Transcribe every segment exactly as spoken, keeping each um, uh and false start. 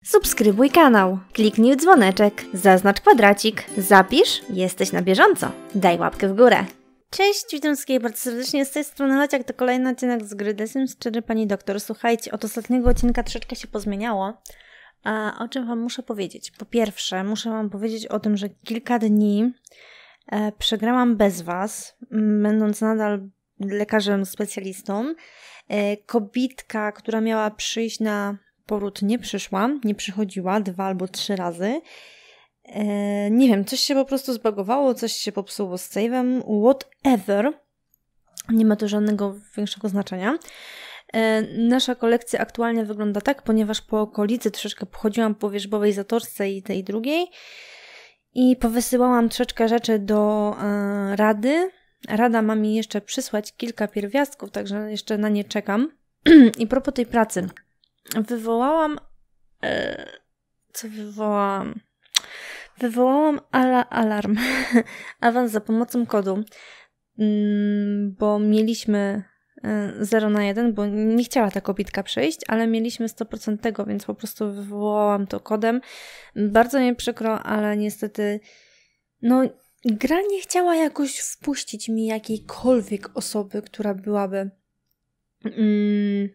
Subskrybuj kanał, kliknij w dzwoneczek, zaznacz kwadracik, zapisz, jesteś na bieżąco. Daj łapkę w górę. Cześć, witam wszystkich bardzo serdecznie, z tej strony Leciak, to kolejny odcinek z gry The Sims cztery Pani Doktor. Słuchajcie, od ostatniego odcinka troszeczkę się pozmieniało. A o czym Wam muszę powiedzieć? Po pierwsze, muszę Wam powiedzieć o tym, że kilka dni e, przegrałam bez Was, m, będąc nadal lekarzem specjalistą. E, kobitka, która miała przyjść na poród, nie przyszła, nie przychodziła dwa albo trzy razy. E, nie wiem, coś się po prostu zbagowało, coś się popsuło z save'em, whatever. Nie ma to żadnego większego znaczenia. E, nasza kolekcja aktualnie wygląda tak, ponieważ po okolicy troszeczkę pochodziłam po wierzbowej zatoczce i tej drugiej i powysyłałam troszeczkę rzeczy do e, Rady. Rada ma mi jeszcze przysłać kilka pierwiastków, także jeszcze na nie czekam. I propos tej pracy. Wywołałam... E, co wywołałam? Wywołałam ala alarm. Awans za pomocą kodu. Mm, bo mieliśmy zero na jeden, bo nie chciała ta kobitka przyjść, ale mieliśmy sto procent tego, więc po prostu wywołałam to kodem. Bardzo mi przykro, ale niestety no gra nie chciała jakoś wpuścić mi jakiejkolwiek osoby, która byłaby mm,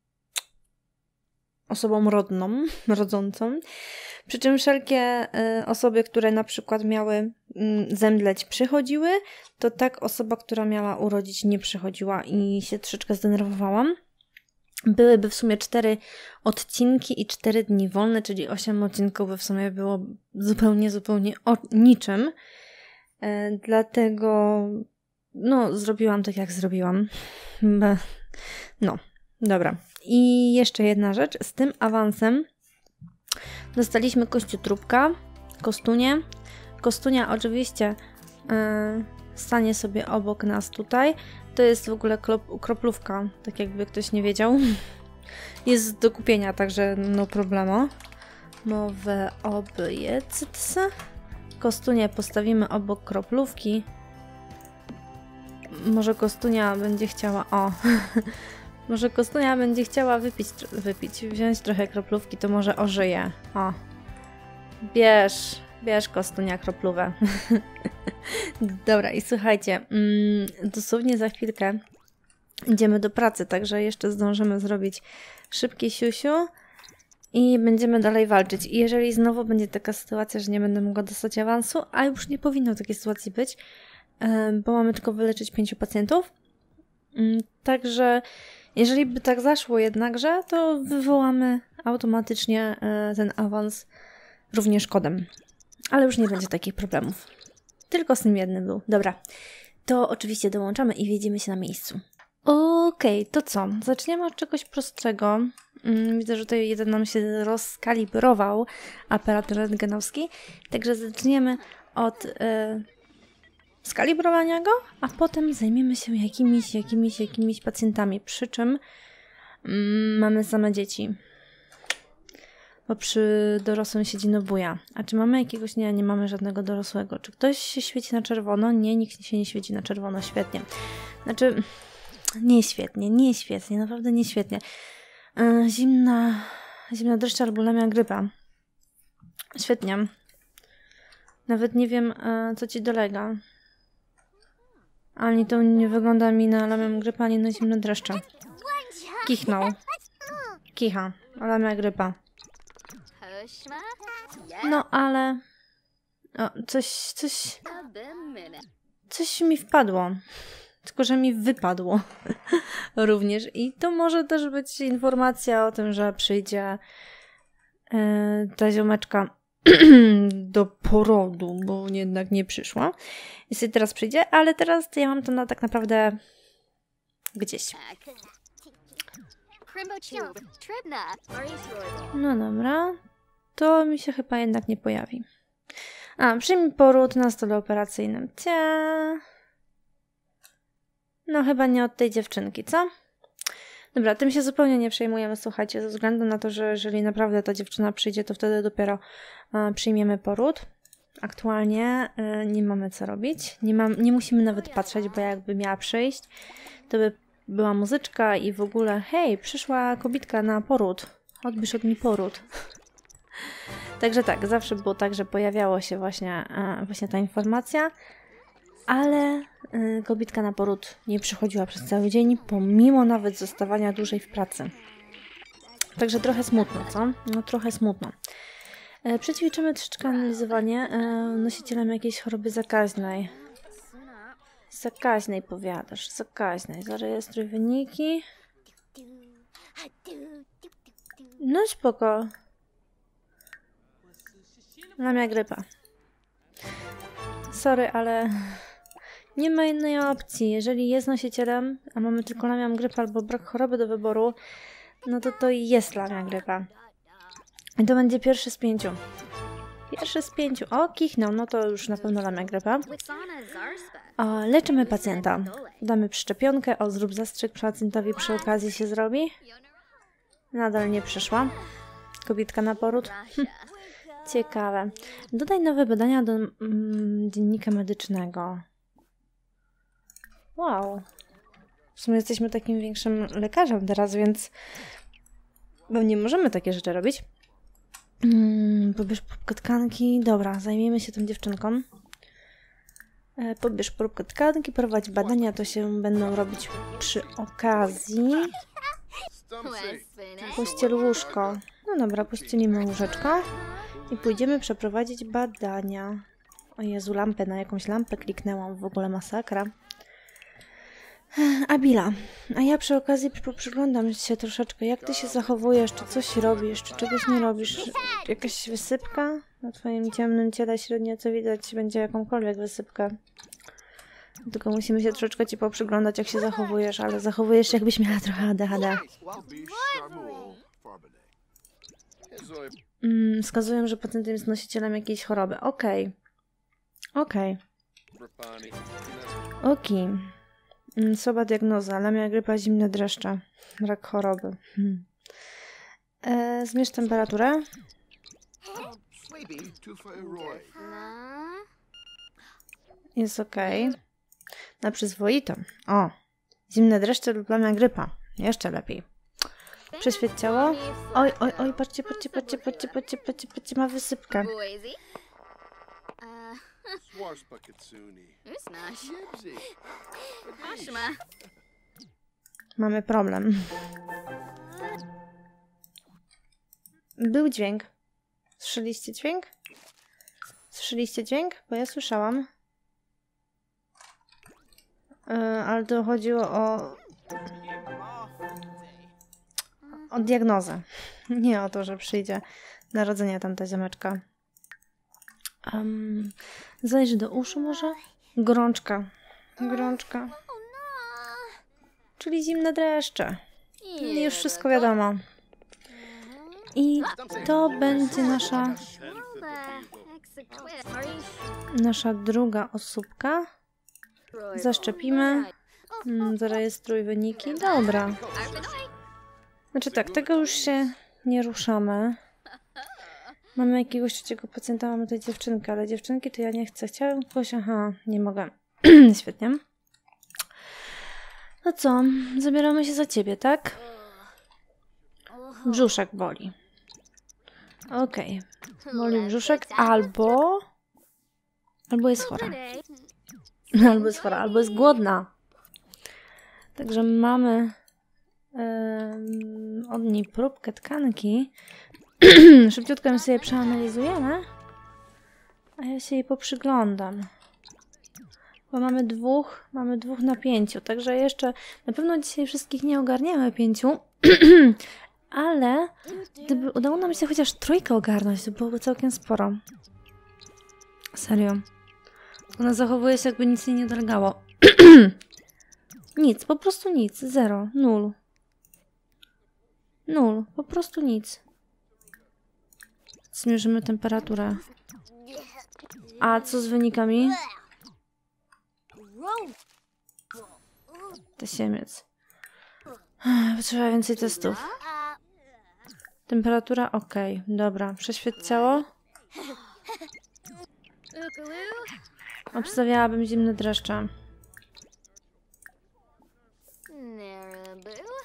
osobą rodną, rodzącą. Przy czym wszelkie y, osoby, które na przykład miały y, zemdleć, przychodziły, to tak osoba, która miała urodzić, nie przychodziła i się troszeczkę zdenerwowałam. Byłyby w sumie cztery odcinki i cztery dni wolne, czyli osiem odcinków by w sumie było zupełnie, zupełnie o niczym. Y, dlatego no, zrobiłam tak, jak zrobiłam. No, dobra. I jeszcze jedna rzecz. Z tym awansem dostaliśmy kościotrupka, kostunię. Kostunia oczywiście yy, stanie sobie obok nas tutaj. To jest w ogóle klop, kroplówka, tak jakby ktoś nie wiedział. Jest do kupienia, także no problemu. Mowę obiec. Kostunię postawimy obok kroplówki. Może kostunia będzie chciała... O... Może kostunia będzie chciała wypić, wypić, wziąć trochę kroplówki, to może ożyje. O, bierz, bierz kostunia kroplówę. Dobra, i słuchajcie, mm, dosłownie za chwilkę idziemy do pracy, także jeszcze zdążymy zrobić szybkie siusiu i będziemy dalej walczyć. I jeżeli znowu będzie taka sytuacja, że nie będę mogła dostać awansu, a już nie powinno takiej sytuacji być, bo mamy tylko wyleczyć pięciu pacjentów, także jeżeli by tak zaszło jednakże, to wywołamy automatycznie ten awans również kodem. Ale już nie będzie takich problemów. Tylko z tym jednym był. Dobra, to oczywiście dołączamy i wjedziemy się na miejscu. Okej, okay, to co? Zaczniemy od czegoś prostszego. Widzę, że tutaj jeden nam się rozkalibrował aparat rentgenowski. Także zaczniemy od... Yy, skalibrowania go, a potem zajmiemy się jakimiś, jakimiś, jakimiś pacjentami, przy czym mm, mamy same dzieci. Bo przy dorosłym siedzi Nobuja. A czy mamy jakiegoś? Nie, nie mamy żadnego dorosłego. Czy ktoś się świeci na czerwono? Nie, nikt się nie świeci na czerwono. Świetnie. Znaczy, nie świetnie, nie świetnie, naprawdę nie świetnie. Yy, zimna, zimna dreszcze albo lemia grypa. Świetnie. Nawet nie wiem, yy, co ci dolega. Ani to nie wygląda mi na lamią grypa, ani na zimne dreszcze. Kichnął. Kicha. Lamia grypa. No, ale... O, coś, coś... Coś mi wpadło. Tylko, że mi wypadło. Również. I to może też być informacja o tym, że przyjdzie yy, ta ziomeczka do porodu, bo jednak nie przyszła. Jeśli teraz przyjdzie, ale teraz to ja mam to na, tak naprawdę gdzieś. No dobra. To mi się chyba jednak nie pojawi. A, przyjmij poród na stole operacyjnym. Cia. No chyba nie od tej dziewczynki, co? Dobra, tym się zupełnie nie przejmujemy, słuchajcie, ze względu na to, że jeżeli naprawdę ta dziewczyna przyjdzie, to wtedy dopiero e, przyjmiemy poród. Aktualnie e, nie mamy co robić, nie, mam, nie musimy nawet patrzeć, bo jakby miała przyjść, to by była muzyczka i w ogóle hej, przyszła kobitka na poród, odbierz od mi poród. Także tak, zawsze było tak, że pojawiało się właśnie, e, właśnie ta informacja, ale e, kobitka na poród nie przychodziła przez cały dzień, pomimo nawet zostawania dłużej w pracy. Także trochę smutno, co? No trochę smutno. E, przećwiczymy troszeczkę analizowanie e, nosicielem jakiejś choroby zakaźnej. Zakaźnej powiadasz, zakaźnej. Zarejestruj wyniki. No spoko. Lamia grypa. Sorry, ale nie ma innej opcji. Jeżeli jest nosicielem, a mamy tylko lamią grypę albo brak choroby do wyboru, no to to jest lamia grypa. I to będzie pierwszy z pięciu. Pierwszy z pięciu. O, kichnął. No to już na pewno lamia grypa. O, leczymy pacjenta. Damy przyczepionkę. O, zrób zastrzyk pacjentowi przy okazji się zrobi. Nadal nie przyszła. Kobietka na poród. Hm. Ciekawe. Dodaj nowe badania do mm, dziennika medycznego. Wow. W sumie jesteśmy takim większym lekarzem teraz, więc bo nie możemy takie rzeczy robić. Hmm, pobierz próbkę tkanki. Dobra, zajmiemy się tą dziewczynką. E, pobierz próbkę tkanki, prowadź badania, to się będą robić przy okazji. Pościel łóżko. No dobra, pościelimy łóżeczko i pójdziemy przeprowadzić badania. O Jezu, lampę, na jakąś lampę kliknęłam, w ogóle masakra. Abila, a ja przy okazji przyglądam się troszeczkę, jak ty się zachowujesz, czy coś robisz, czy czegoś nie robisz. Jakaś wysypka? Na twoim ciemnym ciele średnio co widać będzie jakąkolwiek wysypkę. Tylko musimy się troszeczkę ci poprzyglądać, jak się zachowujesz, ale zachowujesz się, jakbyś miała trochę A D H D. Mm, wskazują, że pacjentem jest nosicielem jakiejś choroby. Okej. Okej. Okej. Słaba diagnoza. Lamia grypa, zimne dreszcze. Rak choroby. Hmm. E, zmierz temperaturę. Jest okej. Na przyzwoitą. O. Zimne dreszcze lub lamia grypa. Jeszcze lepiej. Prześwieć ciało. Oj, oj, oj, patrzcie, patrzcie, patrzcie, patrzcie, patrzcie, patrzcie, patrzcie, ma wysypkę. Mamy problem. Był dźwięk. Słyszeliście dźwięk? Słyszeliście dźwięk? Bo ja słyszałam. Yy, ale to chodziło o... o diagnozę. Nie o to, że przyjdzie narodzenie tamta ziomeczka. Um, zajrzy do uszu może? Gorączka. Gorączka. Czyli zimne dreszcze. Już wszystko wiadomo. I to będzie nasza nasza druga osóbka. Zaszczepimy. Hmm, zarejestruj wyniki. Dobra. Znaczy tak, tego już się nie ruszamy. Mamy jakiegoś trzeciego pacjenta, mamy tutaj dziewczynkę, ale dziewczynki to ja nie chcę. Chciałabym kogoś... Aha, nie mogę. Świetnie. No co? Zabieramy się za ciebie, tak? Brzuszek boli. Okej. Okay. Boli brzuszek albo... Albo jest chora. Albo jest chora, albo jest głodna. Także mamy um, od niej próbkę tkanki. Szybciutko ją sobie przeanalizujemy. A ja się jej poprzyglądam. Bo mamy dwóch, mamy dwóch na pięciu. Także jeszcze na pewno dzisiaj wszystkich nie ogarniamy pięciu. Ale gdyby udało nam się chociaż trójkę ogarnąć, to byłoby całkiem sporo. Serio. Ona zachowuje się, jakby nic jej nie drgało. Nic, po prostu nic. Zero, nul. Nul, po prostu nic. Zmierzymy temperaturę. A co z wynikami? Tasiemiec. Potrzeba więcej testów. Temperatura ok. Dobra, prześwieć ciało. Obstawiałabym zimne dreszcze.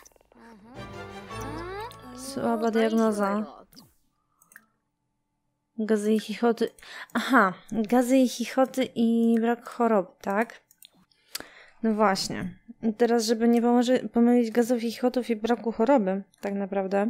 Słaba diagnoza. Gazy i chichoty. Aha, gazy i chichoty i brak chorob, tak? No właśnie. I teraz, żeby nie pomoże, pomylić gazów i chichotów i braku choroby, tak naprawdę.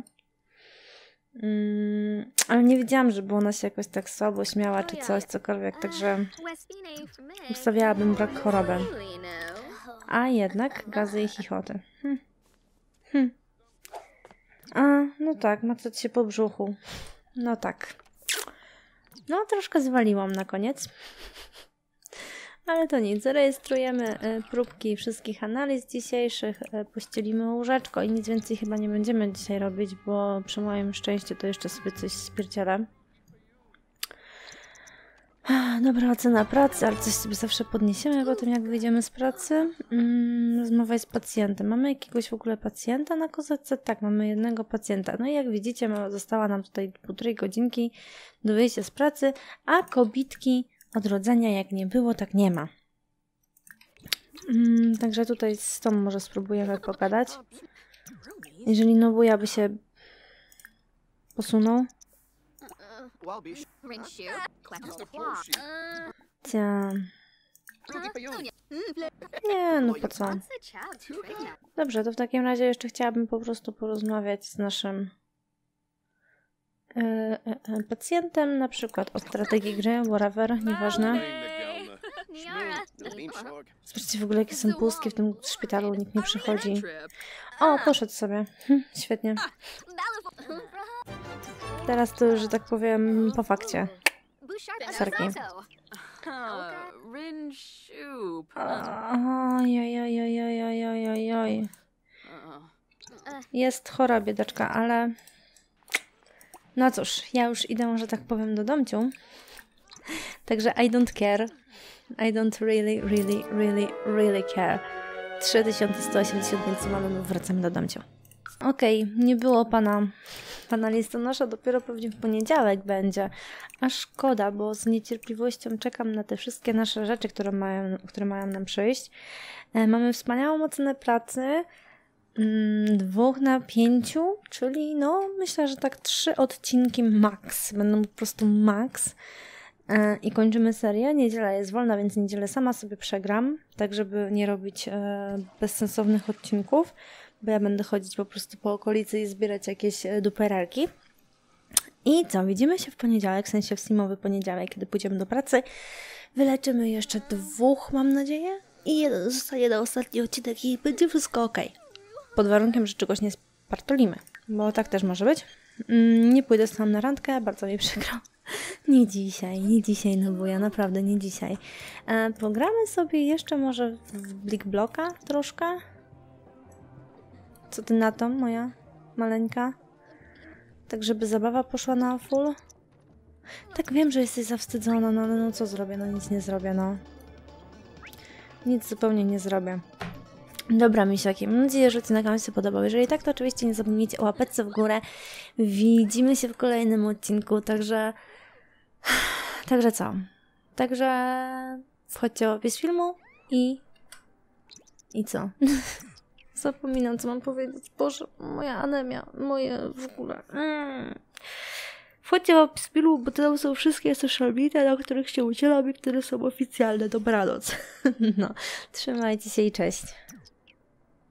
Mm, ale nie wiedziałam, żeby ona się jakoś tak słabo śmiała, czy coś, cokolwiek, także ustawiałabym brak choroby. A jednak gazy i chichoty. Hm. Hm. A, no tak, macać się po brzuchu. No tak. No, troszkę zwaliłam na koniec. Ale to nic, zarejestrujemy próbki wszystkich analiz dzisiejszych, pościelimy łóżeczko i nic więcej chyba nie będziemy dzisiaj robić, bo przy moim szczęściu to jeszcze sobie coś spierdzielę. Dobra ocena pracy, ale coś sobie zawsze podniesiemy po tym, jak wyjdziemy z pracy. Mm, rozmawiaj z pacjentem. Mamy jakiegoś w ogóle pacjenta na kozetce? Tak, mamy jednego pacjenta. No i jak widzicie, została nam tutaj półtorej godzinki do wyjścia z pracy, a kobitki odrodzenia jak nie było, tak nie ma. Mm, także tutaj z tą może spróbujemy pogadać. Jeżeli Nobuja by się posunął. Cia. Nie, no po co? Dobrze, to w takim razie jeszcze chciałabym po prostu porozmawiać z naszym e, e, pacjentem, na przykład o strategii gry, whatever, nieważne. Zobaczcie w ogóle, jakie są pustki w tym szpitalu, nikt nie przychodzi. O, poszedł sobie. Hm, świetnie. Teraz to już, że tak powiem, po fakcie. Sarki. Ojojojojojojojojoj. Jest chora biedaczka, ale... No cóż, ja już idę, że tak powiem, do domciu. Także I don't care. I don't really, really, really, really care. trzy tysiące sto osiemdziesiąt pięć malonów, wracamy do domciu. Okej, okay, nie było pana, pana listonosza, dopiero pewnie w poniedziałek będzie. A szkoda, bo z niecierpliwością czekam na te wszystkie nasze rzeczy, które mają, które mają nam przyjść. E, mamy wspaniałą ocenę pracy. Mm, dwóch na pięciu, czyli no myślę, że tak trzy odcinki max. Będą po prostu max. E, I kończymy serię. Niedziela jest wolna, więc niedzielę sama sobie przegram, tak żeby nie robić e, bezsensownych odcinków, bo ja będę chodzić po prostu po okolicy i zbierać jakieś e, duperelki. I co? Widzimy się w poniedziałek, w sensie w simowy poniedziałek, kiedy pójdziemy do pracy. Wyleczymy jeszcze dwóch, mam nadzieję. I jeden zostaje na ostatni odcinek i będzie wszystko ok. Pod warunkiem, że czegoś nie spartolimy, bo tak też może być. Mm, nie pójdę sam na randkę, bardzo mi przykro. Nie dzisiaj, nie dzisiaj, no bo ja naprawdę nie dzisiaj. E, pogramy sobie jeszcze może w Blik Bloka troszkę. Co ty na to, moja maleńka? Tak, żeby zabawa poszła na full. Tak, wiem, że jesteś zawstydzona, no ale no co zrobię? No nic nie zrobię, no. Nic zupełnie nie zrobię. Dobra, misiaki, mam nadzieję, że odcinek Wam się podobał. Jeżeli tak, to oczywiście nie zapomnijcie o łapeczce w górę. Widzimy się w kolejnym odcinku, także... Także co? Także wchodźcie w opis filmu i... I co? Zapominam, co mam powiedzieć. Boże, moja anemia, moje w ogóle... Mm. Wchodźcie w opis filmu, bo tam są wszystkie social media, na których się udzielam i które są oficjalne. Dobranoc. No, trzymajcie się i cześć.